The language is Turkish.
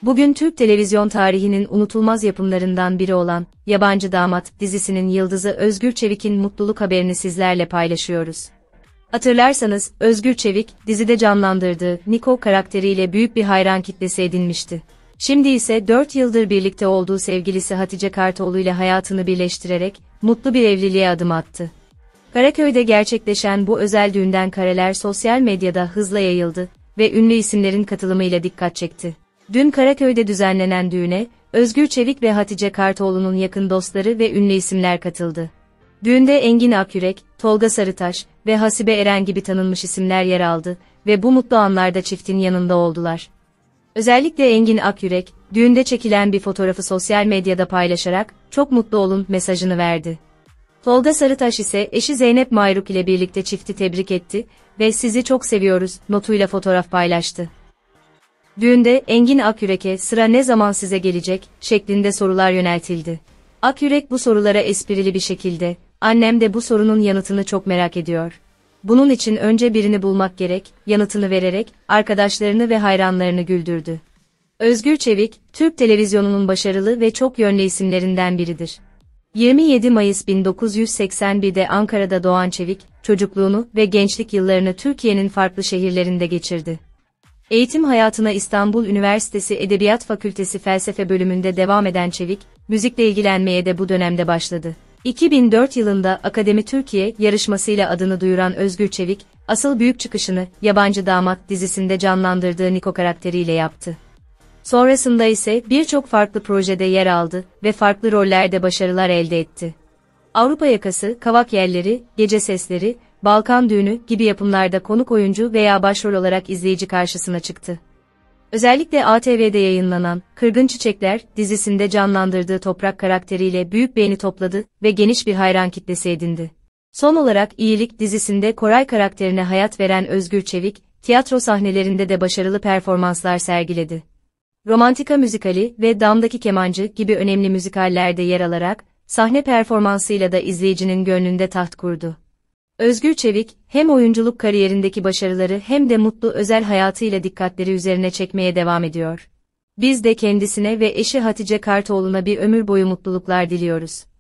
Bugün Türk televizyon tarihinin unutulmaz yapımlarından biri olan Yabancı Damat dizisinin yıldızı Özgür Çevik'in mutluluk haberini sizlerle paylaşıyoruz. Hatırlarsanız Özgür Çevik, dizide canlandırdığı Niko karakteriyle büyük bir hayran kitlesi edinmişti. Şimdi ise 4 yıldır birlikte olduğu sevgilisi Hatice Kartoğlu ile hayatını birleştirerek mutlu bir evliliğe adım attı. Karaköy'de gerçekleşen bu özel düğünden kareler sosyal medyada hızla yayıldı ve ünlü isimlerin katılımıyla dikkat çekti. Dün Karaköy'de düzenlenen düğüne, Özgür Çevik ve Hatice Kartoğlu'nun yakın dostları ve ünlü isimler katıldı. Düğünde Engin Akyürek, Tolga Sarıtaş ve Hasibe Eren gibi tanınmış isimler yer aldı ve bu mutlu anlarda çiftin yanında oldular. Özellikle Engin Akyürek, düğünde çekilen bir fotoğrafı sosyal medyada paylaşarak "Çok mutlu olun" mesajını verdi. Tolga Sarıtaş ise eşi Zeynep Mayruk ile birlikte çifti tebrik etti ve "Sizi çok seviyoruz" notuyla fotoğraf paylaştı. Düğünde Engin Akyürek'e "Sıra ne zaman size gelecek?" şeklinde sorular yöneltildi. Akyürek bu sorulara esprili bir şekilde "Annem de bu sorunun yanıtını çok merak ediyor. Bunun için önce birini bulmak gerek" yanıtını vererek arkadaşlarını ve hayranlarını güldürdü. Özgür Çevik, Türk televizyonunun başarılı ve çok yönlü isimlerinden biridir. 27 Mayıs 1981'de Ankara'da doğan Çevik, çocukluğunu ve gençlik yıllarını Türkiye'nin farklı şehirlerinde geçirdi. Eğitim hayatına İstanbul Üniversitesi Edebiyat Fakültesi Felsefe bölümünde devam eden Çevik, müzikle ilgilenmeye de bu dönemde başladı. 2004 yılında Akademi Türkiye yarışmasıyla adını duyuran Özgür Çevik, asıl büyük çıkışını Yabancı Damat dizisinde canlandırdığı Niko karakteriyle yaptı. Sonrasında ise birçok farklı projede yer aldı ve farklı rollerde başarılar elde etti. Avrupa Yakası, Kavak Yelleri, Gece Sesleri, Balkan Düğünü gibi yapımlarda konuk oyuncu veya başrol olarak izleyici karşısına çıktı. Özellikle ATV'de yayınlanan Kırgın Çiçekler dizisinde canlandırdığı Toprak karakteriyle büyük beğeni topladı ve geniş bir hayran kitlesi edindi. Son olarak İyilik dizisinde Koray karakterine hayat veren Özgür Çevik, tiyatro sahnelerinde de başarılı performanslar sergiledi. Romantika müzikali ve Damdaki Kemancı gibi önemli müzikallerde yer alarak, sahne performansıyla da izleyicinin gönlünde taht kurdu. Özgür Çevik, hem oyunculuk kariyerindeki başarıları hem de mutlu özel hayatıyla dikkatleri üzerine çekmeye devam ediyor. Biz de kendisine ve eşi Hatice Kartoğlu'na bir ömür boyu mutluluklar diliyoruz.